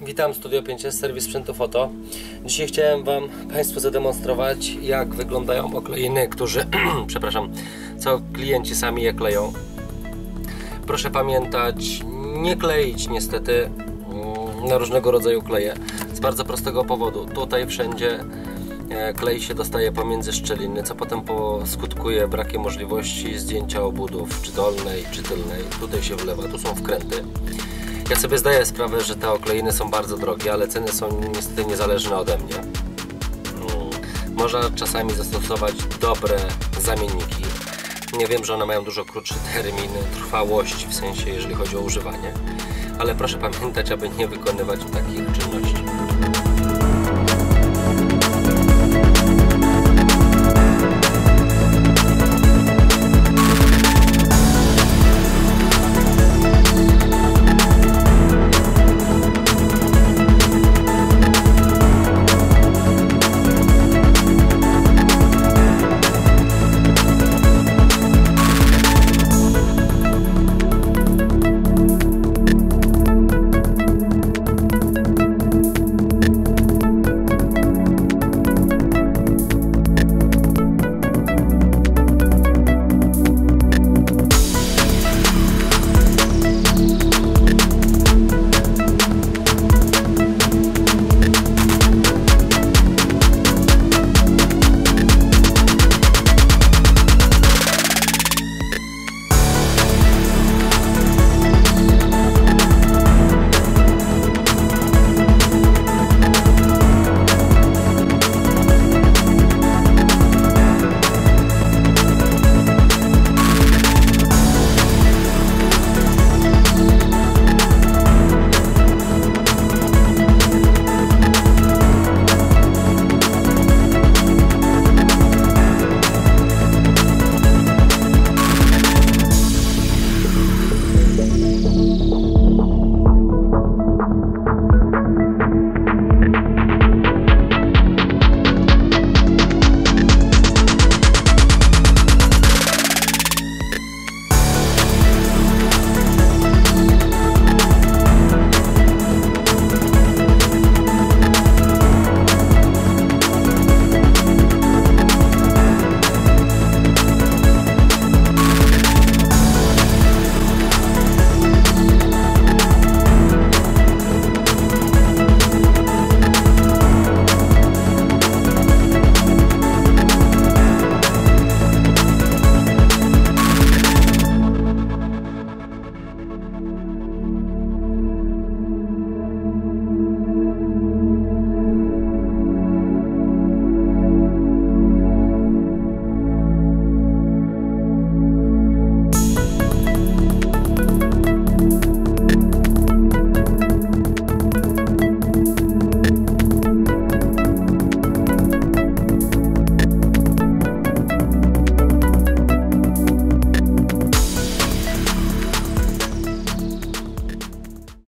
Witam, Studio 5S, serwis sprzętu foto. Dzisiaj chciałem Państwu zademonstrować, jak wyglądają oklejiny, przepraszam, co klienci sami je kleją. Proszę pamiętać, nie kleić niestety na różnego rodzaju kleje. Z bardzo prostego powodu. Tutaj wszędzie klej się dostaje pomiędzy szczeliny, co potem skutkuje brakiem możliwości zdjęcia obudów, czy dolnej, czy tylnej. Tutaj się wlewa, tu są wkręty. Ja sobie zdaję sprawę, że te okleiny są bardzo drogie, ale ceny są niestety niezależne ode mnie. Można czasami zastosować dobre zamienniki. Nie wiem, że one mają dużo krótszy termin trwałości, w sensie jeżeli chodzi o używanie. Ale proszę pamiętać, aby nie wykonywać takich czynności.